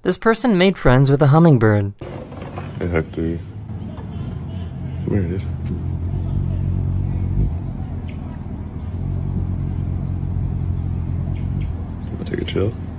This person made friends with a hummingbird. Hey Hector. Come here, dude. Wanna take a chill?